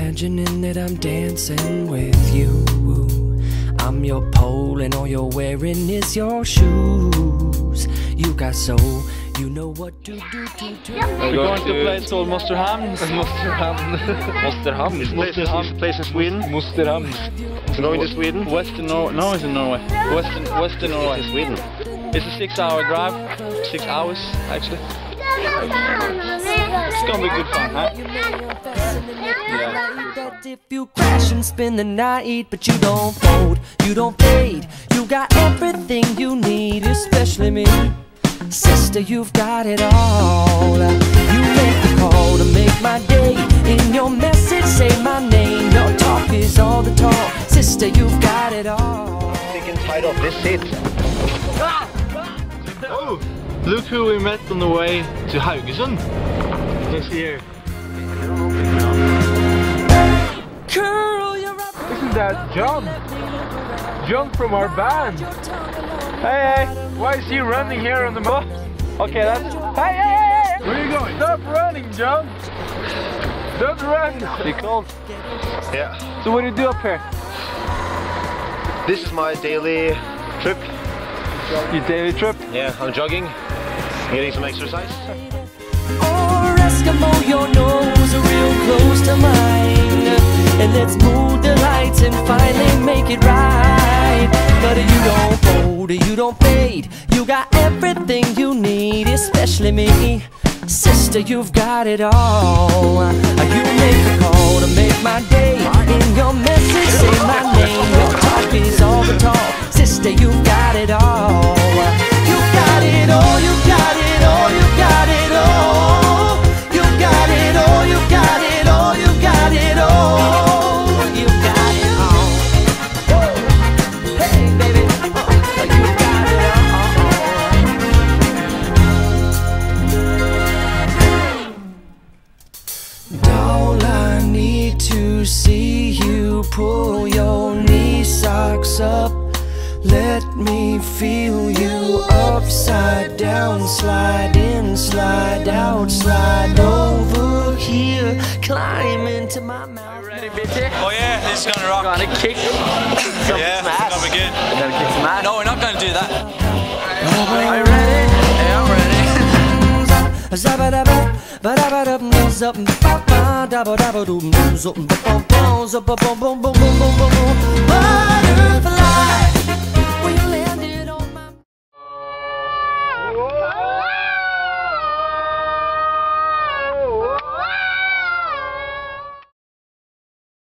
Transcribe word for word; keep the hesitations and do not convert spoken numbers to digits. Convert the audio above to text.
imagining that I'm dancing with you. I'm your pole and all you're wearing is your shoes. You got soul, you know what to do to do. We're going to a place called Mosterhamn. Mosterhamn. Mosterhamn. It's Mosterhamn. Place in Sweden. Mosterhamn. Going to Sweden. Western Norway. No, it's in Norway. Western Western Norway. In Sweden. It's a six-hour drive. Six hours, actually. It's gonna be good fun, huh? Yeah. If you crash and spend the night, but you don't fold, you don't fade, you got everything you need, especially me. Sister, you've got it all. You make the call to make my day. In your message, say my name. Your talk is all the talk. Sister, you've got it all. Sick and tired of this seat. Oh, look who we met on the way to Haugesund. This here. Curl your up. Isn't that John? John from our band. Hey, hey, why is he running here on the bus? Okay, that's... Hey, hey, hey, hey! Where are you going? Stop running, John! Don't run! You cold? Yeah. So what do you do up here? This is my daily trip. Your daily trip? Yeah, I'm jogging, getting some exercise. Or Eskimo, your nose are real close to mine, and let's move the lights and finally make it right. But you don't fold, you don't fade, you got everything you need, especially me. Sister, you've got it all. You make a call to make my day. In your message, say my name. Your talk is all the talk. Sister, you've got it all. You got it all, you got it all, you got it all. You got it all, you got it all, you got it all. You got it all. Hey, baby, you got it all. All I need to see you pull your knee socks up. Let me feel you upside down, slide in, slide out, slide over here, climb into my mouth. Ready, bitchy? Oh yeah, this is gonna rock. Gonna kick some Yeah, ass. it's gonna be good. We're gonna kick some ass. No, we're not gonna do that. Are you ready? Yeah, I'm ready. Ba